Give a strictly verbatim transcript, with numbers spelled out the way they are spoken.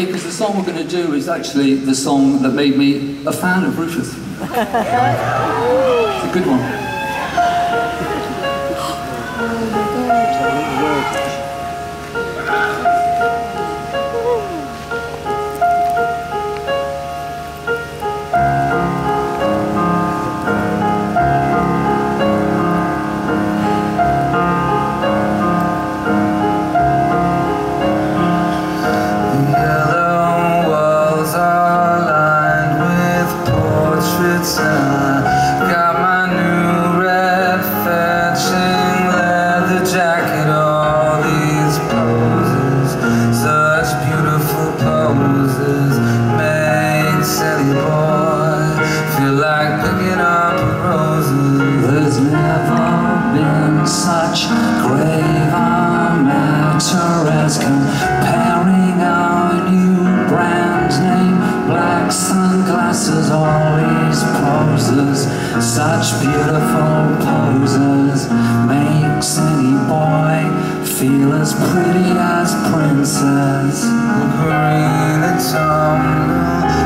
me, because the song we're going to do is actually the song that made me a fan of Rufus. It's a good one. Got my new red fetching leather jacket, all these poses, such beautiful poses, make silly boy feel like picking up roses. There's never been such grave amateur as comparing our new brand name, black sunglasses, all these poses, such beautiful poses, makes any boy feel as pretty as princess. Green and tumble